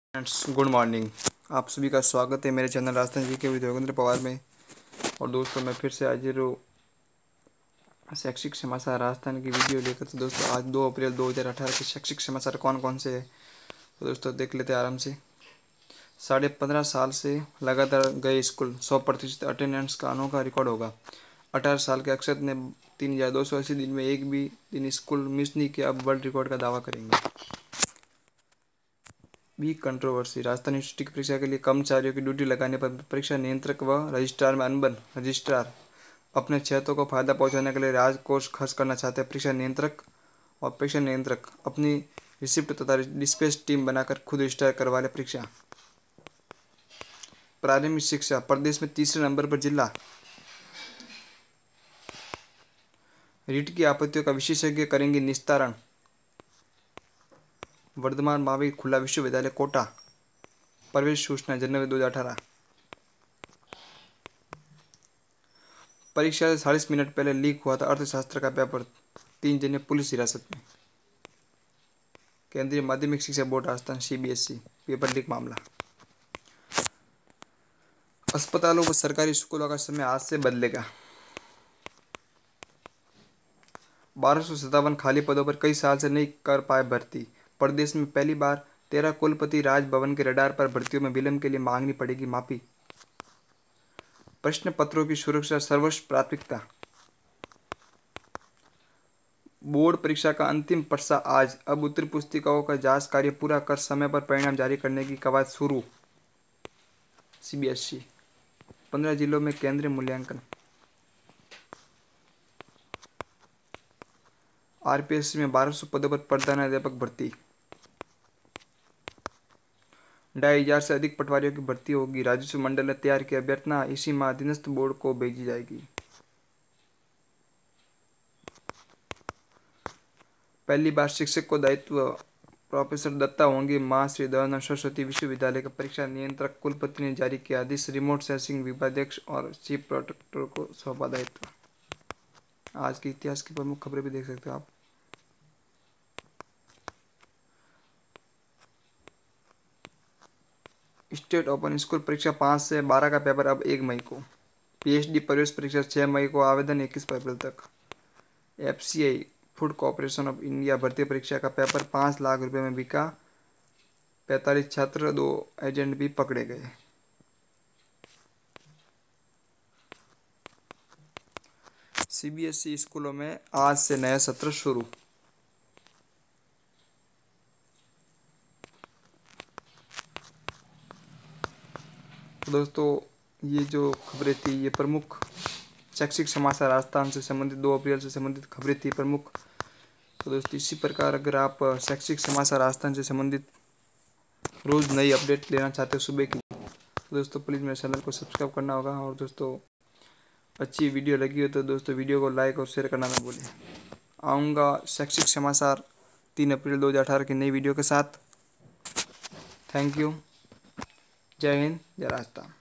Friends, good morning. आप सभी का स्वागत है मेरे चैनल राजस्थान जी के विद योगेंद्र पवार में। और दोस्तों, मैं फिर से हाजिर हूँ शैक्षिक समाचार राजस्थान की वीडियो लेकर। तो दोस्तों, आज 2 अप्रैल 2018 के शैक्षिक समाचार कौन कौन से है तो दोस्तों देख लेते हैं आराम से। 15.5 साल से लगातार गए स्कूल, 100% अटेंडेंस का अनोखा रिकॉर्ड होगा। 18 साल के अक्षत ने 3280 दिन में एक भी दिन स्कूल मिस नहीं किया, अब वर्ल्ड रिकॉर्ड का दावा करेंगे। बिग कंट्रोवर्सी, राजस्थान यूनिवर्सिटी की परीक्षा के लिए कर्मचारियों की ड्यूटी लगाने पर परीक्षा नियंत्रक व रजिस्ट्रार में अनबन। रजिस्ट्रार अपने क्षेत्रों को फायदा पहुंचाने के लिए राजकोष खर्च करना चाहते हैं। परीक्षा नियंत्रक अपनी रिसिप्ट तथा डिस्पैच टीम बनाकर खुद रजिस्टर करवा ले परीक्षा। प्रारंभिक शिक्षा, प्रदेश में तीसरे नंबर पर जिला। रीट की आपत्तियों का विशेषज्ञ करेंगे निस्तारण। वर्धमान महावीर खुला विश्वविद्यालय कोटा। प्रवेश सूचना जनवरी 2018। परीक्षा से 40 मिनट पहले लीक हुआ था अर्थशास्त्र का पेपर, 3 जने पुलिस हिरासत में। केंद्रीय माध्यमिक शिक्षा board Rajasthan CBSE paper leak मामला। अस्पतालों व सरकारी स्कूलों का समय आज से बदलेगा। 1257 खाली पदों पर कई साल से नहीं कर पाए भर्ती। प्रदेश में पहली बार 13 कुलपति राजभवन के रडार पर भर्तियों में विलंब के लिए मांगनी पड़ेगी माफी। प्रश्न पत्रों की सुरक्षा सर्वोच्च प्राथमिकता। बोर्ड परीक्षा का अंतिम पर्चा आज, अब उत्तर पुस्तिकाओं का जांच कार्य पूरा कर समय पर परिणाम जारी करने की कवायद शुरू। CBSE 15 जिलों में केंद्रीय मूल्यांकन। RPSC में 1200 पदों पर प्रधानाध्यापक भर्ती। 2500 से अधिक पटवारियों की भर्ती होगी। राजस्व मंडल ने तैयार किया अभ्यर्थना, इसी माह अधीनस्थ बोर्ड को भेजी जाएगी। पहली बार शिक्षक को दायित्व, प्रोफेसर दत्ता होंगे मां श्री दयानंद सरस्वती विश्वविद्यालय का परीक्षा नियंत्रक। कुलपति ने जारी किया आदेश, रिमोट सेंसिंग विभागाध्यक्ष और चीफ प्रोटेक्टर को सौंपा दायित्व। आज के इतिहास की प्रमुख खबरें भी देख सकते हो आप। स्टेट ओपन स्कूल परीक्षा 5 से 12 का पेपर अब 1 मई को। PhD प्रवेश परीक्षा 6 मई को, आवेदन 21 अप्रैल तक। FCI food corporation of India भर्ती परीक्षा का पेपर 5 लाख रुपए में बिका। 45 छात्र, 2 एजेंट भी पकड़े गए। CBSE स्कूलों में आज से नया सत्र शुरू। तो दोस्तों, ये जो खबरें थी ये प्रमुख शैक्षिक समाचार राजस्थान से संबंधित 2 अप्रैल से संबंधित खबरें थी प्रमुख। तो दोस्तों, इसी प्रकार अगर आप शैक्षिक समाचार राजस्थान से संबंधित रोज़ नई अपडेट लेना चाहते हो सुबह की, तो दोस्तों प्लीज़ मेरे चैनल को सब्सक्राइब करना होगा। और दोस्तों, अच्छी वीडियो लगी हो तो दोस्तों वीडियो को लाइक और शेयर करना ना भूलें। आऊँगा शैक्षिक समाचार 3 अप्रैल 2018 की नई वीडियो के साथ। Thank you. जय हिंद, जय राजस्थान।